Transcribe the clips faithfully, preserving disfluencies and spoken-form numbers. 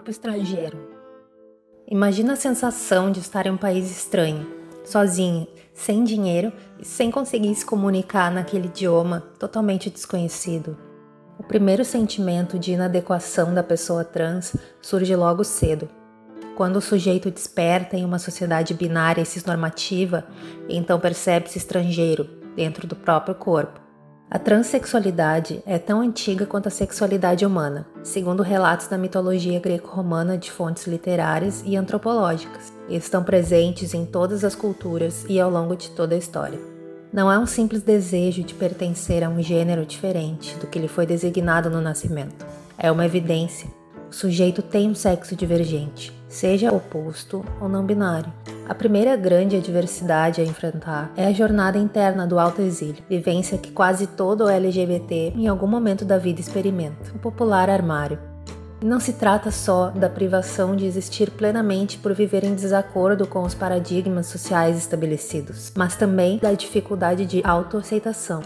corpo estrangeiro. Imagina a sensação de estar em um país estranho, sozinha, sem dinheiro e sem conseguir se comunicar naquele idioma totalmente desconhecido. O primeiro sentimento de inadequação da pessoa trans surge logo cedo. Quando o sujeito desperta em uma sociedade binária e cisnormativa, então percebe-se estrangeiro dentro do próprio corpo. A transexualidade é tão antiga quanto a sexualidade humana, segundo relatos da mitologia greco-romana de fontes literárias e antropológicas, e estão presentes em todas as culturas e ao longo de toda a história. Não é um simples desejo de pertencer a um gênero diferente do que lhe foi designado no nascimento. É uma evidência. O sujeito tem um sexo divergente, seja oposto ou não binário. A primeira grande adversidade a enfrentar é a jornada interna do autoexílio, vivência que quase todo L G B T em algum momento da vida experimenta, o popular armário. E não se trata só da privação de existir plenamente por viver em desacordo com os paradigmas sociais estabelecidos, mas também da dificuldade de autoaceitação.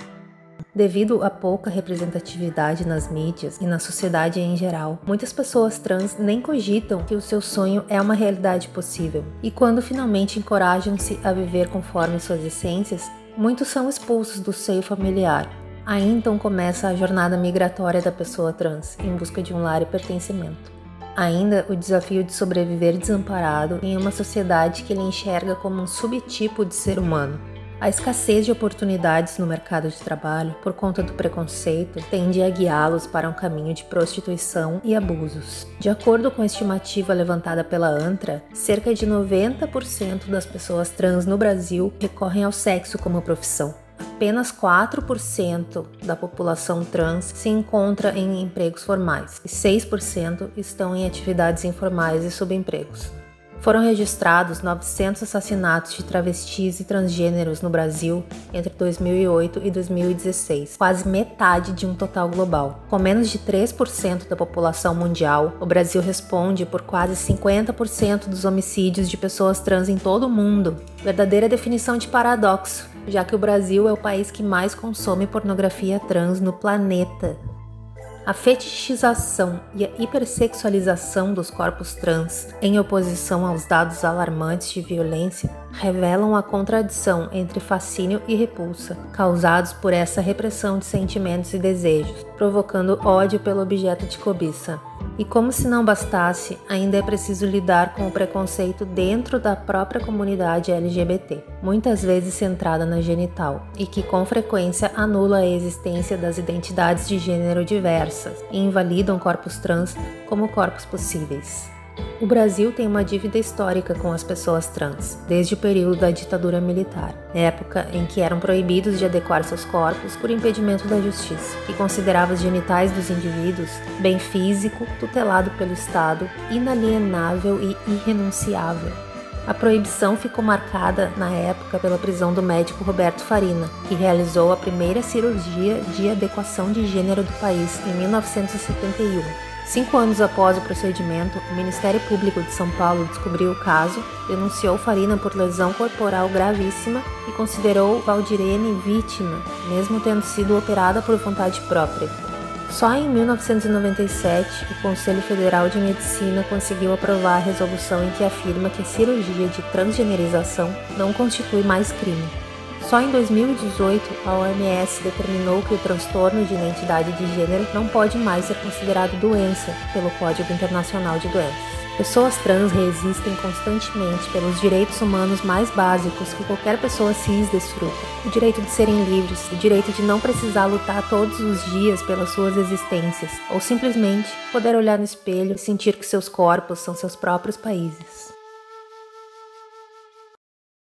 Devido à pouca representatividade nas mídias e na sociedade em geral, muitas pessoas trans nem cogitam que o seu sonho é uma realidade possível. E quando finalmente encorajam-se a viver conforme suas essências, muitos são expulsos do seio familiar. Aí então começa a jornada migratória da pessoa trans, em busca de um lar e pertencimento. Ainda o desafio de sobreviver desamparado em uma sociedade que ele enxerga como um subtipo de ser humano. A escassez de oportunidades no mercado de trabalho, por conta do preconceito, tende a guiá-los para um caminho de prostituição e abusos. De acordo com a estimativa levantada pela ANTRA, cerca de noventa por cento das pessoas trans no Brasil recorrem ao sexo como profissão. Apenas quatro por cento da população trans se encontra em empregos formais e seis por cento estão em atividades informais e subempregos. Foram registrados novecentos assassinatos de travestis e transgêneros no Brasil entre dois mil e oito e dois mil e dezesseis, quase metade de um total global. Com menos de três por cento da população mundial, o Brasil responde por quase cinquenta por cento dos homicídios de pessoas trans em todo o mundo. Verdadeira definição de paradoxo, já que o Brasil é o país que mais consome pornografia trans no planeta. A fetichização e a hipersexualização dos corpos trans, em oposição aos dados alarmantes de violência, revelam a contradição entre fascínio e repulsa, causados por essa repressão de sentimentos e desejos, provocando ódio pelo objeto de cobiça. E como se não bastasse, ainda é preciso lidar com o preconceito dentro da própria comunidade L G B T, muitas vezes centrada na genital, e que com frequência anula a existência das identidades de gênero diversas e invalidam corpos trans como corpos possíveis. O Brasil tem uma dívida histórica com as pessoas trans, desde o período da ditadura militar, época em que eram proibidos de adequar seus corpos por impedimento da justiça, que considerava os genitais dos indivíduos bem físico, tutelado pelo Estado, inalienável e irrenunciável. A proibição ficou marcada, na época, pela prisão do médico Roberto Farina, que realizou a primeira cirurgia de adequação de gênero do país em mil novecentos e setenta e um. Cinco anos após o procedimento, o Ministério Público de São Paulo descobriu o caso, denunciou Farina por lesão corporal gravíssima e considerou Valdirene vítima, mesmo tendo sido operada por vontade própria. Só em mil novecentos e noventa e sete, o Conselho Federal de Medicina conseguiu aprovar a resolução em que afirma que a cirurgia de transgenerização não constitui mais crime. Só em dois mil e dezoito, a O M S determinou que o transtorno de identidade de gênero não pode mais ser considerado doença pelo Código Internacional de Doenças. Pessoas trans resistem constantemente pelos direitos humanos mais básicos que qualquer pessoa cis desfruta. O direito de serem livres, o direito de não precisar lutar todos os dias pelas suas existências, ou simplesmente poder olhar no espelho e sentir que seus corpos são seus próprios países.